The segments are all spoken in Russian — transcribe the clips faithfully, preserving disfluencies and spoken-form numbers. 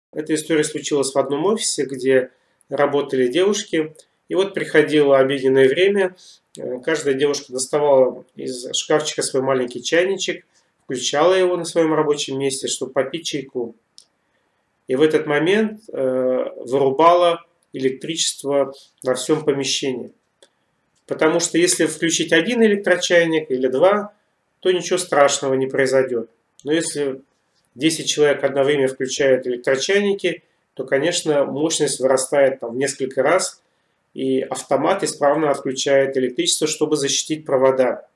Эта история случилась в одном офисе, где работали девушки. И вот приходило обеденное время, каждая девушка доставала из шкафчика свой маленький чайничек, включала его на своем рабочем месте, чтобы попить чайку. И в этот момент вырубала электричество во всем помещении. Потому что если включить один электрочайник или два, то ничего страшного не произойдет. Но если десять человек одновременно включают электрочайники, то, конечно, мощность вырастает там в несколько раз, и автомат исправно отключает электричество, чтобы защитить провода.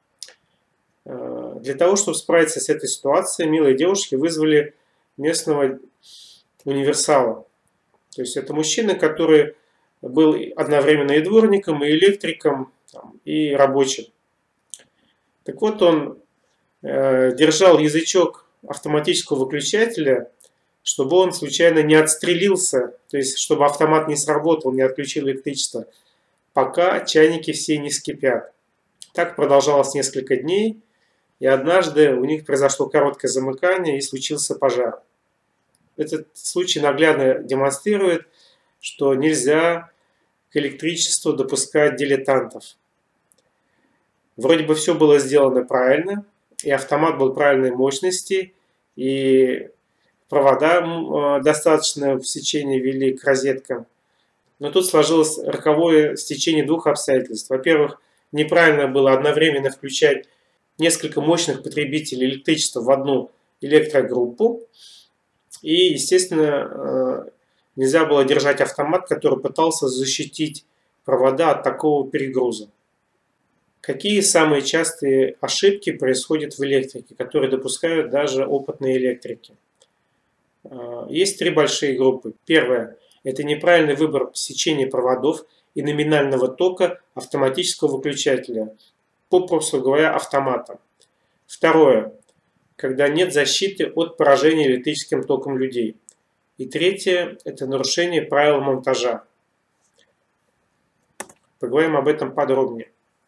Для того, чтобы справиться с этой ситуацией, милые девушки вызвали местного универсала. То есть это мужчина, который был одновременно и дворником, и электриком, и рабочим. Так вот, он э, держал язычок автоматического выключателя, чтобы он случайно не отстрелился, то есть чтобы автомат не сработал, не отключил электричество, пока чайники все не вскипят. Так продолжалось несколько дней, и однажды у них произошло короткое замыкание и случился пожар. Этот случай наглядно демонстрирует, что нельзя к электричеству допускать дилетантов. Вроде бы все было сделано правильно, и автомат был правильной мощности, и провода достаточно в сечении вели к розеткам. Но тут сложилось роковое стечение двух обстоятельств. Во-первых, неправильно было одновременно включать несколько мощных потребителей электричества в одну электрогруппу. И, естественно, нельзя было держать автомат, который пытался защитить провода от такого перегруза. Какие самые частые ошибки происходят в электрике, которые допускают даже опытные электрики? Есть три большие группы. Первое – это неправильный выбор сечения проводов и номинального тока автоматического выключателя, попросту говоря, автомата. Второе – когда нет защиты от поражения электрическим током людей. И третье – это нарушение правил монтажа. Поговорим об этом подробнее.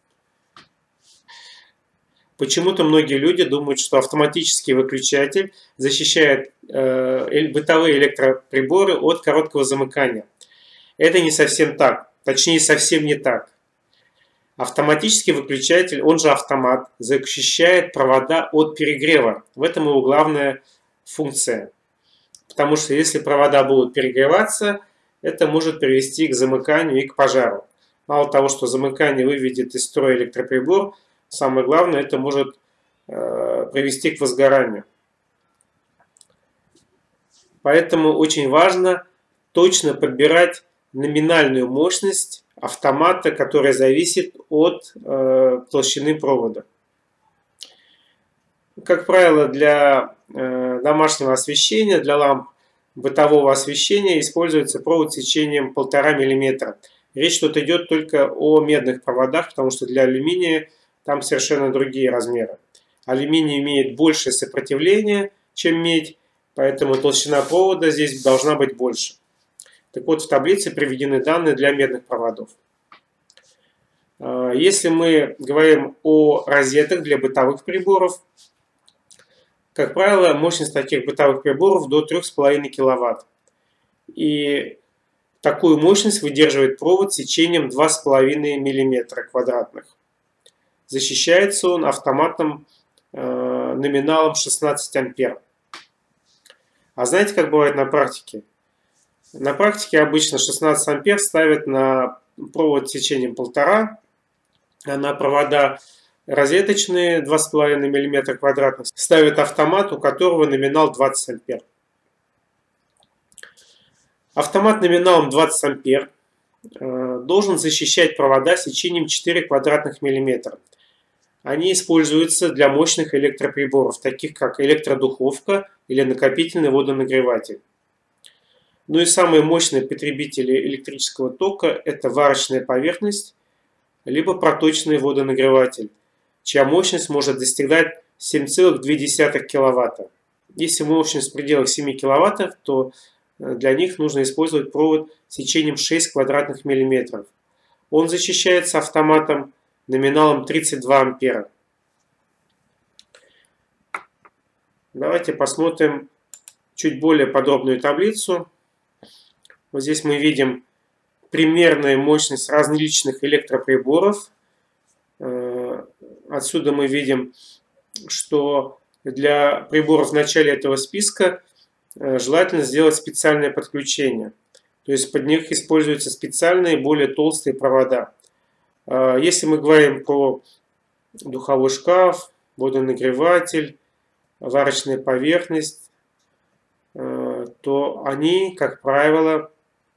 Почему-то многие люди думают, что автоматический выключатель защищает э, бытовые электроприборы от короткого замыкания. Это не совсем так, точнее совсем не так. Автоматический выключатель, он же автомат, защищает провода от перегрева. В этом его главная функция. Потому что если провода будут перегреваться, это может привести к замыканию и к пожару. Мало того, что замыкание выведет из строя электроприбор, самое главное, это может э, привести к возгоранию. Поэтому очень важно точно подбирать номинальную мощность автомата, которая зависит от э, толщины провода. Как правило, для э, домашнего освещения, для ламп бытового освещения используется провод сечением полтора миллиметра. Речь тут идет только о медных проводах, потому что для алюминия там совершенно другие размеры. Алюминий имеет большее сопротивление, чем медь, поэтому толщина провода здесь должна быть больше. Так вот, в таблице приведены данные для медных проводов. Если мы говорим о розетках для бытовых приборов, как правило, мощность таких бытовых приборов до трёх с половиной киловатт. И такую мощность выдерживает провод сечением два с половиной миллиметра квадратных. Защищается он автоматом э, номиналом шестнадцать ампер. А знаете, как бывает на практике? На практике обычно шестнадцать ампер ставят на провод сечением полтора, а на провода розеточные два с половиной миллиметра квадратных ставят автомат, у которого номинал двадцать ампер. Автомат номиналом двадцать ампер э, должен защищать провода сечением четыре квадратных миллиметра. Они используются для мощных электроприборов, таких как электродуховка или накопительный водонагреватель. Ну и самые мощные потребители электрического тока – это варочная поверхность, либо проточный водонагреватель, чья мощность может достигать семь целых две десятых киловатта. Если мощность в пределах семи киловаттов, то для них нужно использовать провод сечением шесть квадратных миллиметров. Он защищается автоматом номиналом тридцать два ампера. Давайте посмотрим чуть более подробную таблицу. Вот здесь мы видим примерную мощность различных электроприборов. Отсюда мы видим, что для приборов в начале этого списка желательно сделать специальное подключение. То есть под них используются специальные, более толстые провода. Если мы говорим про духовой шкаф, водонагреватель, варочная поверхность, то они, как правило,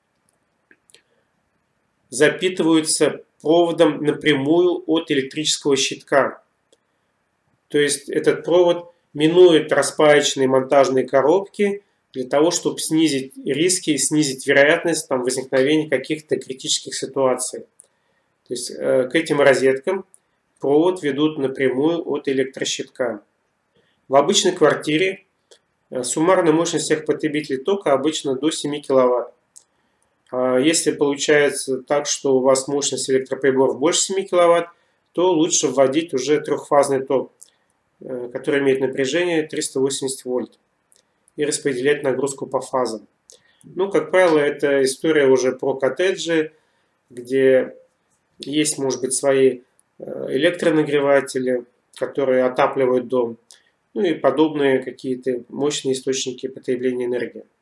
запитываются проводом напрямую от электрического щитка. То есть этот провод минует распаечные монтажные коробки для того, чтобы снизить риски, снизить вероятность там, возникновения каких-то критических ситуаций. То есть э, к этим розеткам провод ведут напрямую от электрощитка. В обычной квартире э, суммарная мощность всех потребителей тока обычно до семи киловатт. Если получается так, что у вас мощность электроприборов больше семи киловатт, то лучше вводить уже трехфазный ток, который имеет напряжение триста восемьдесят вольт, и распределять нагрузку по фазам. Ну, как правило, это история уже про коттеджи, где есть, может быть, свои электронагреватели, которые отапливают дом, ну и подобные какие-то мощные источники потребления энергии.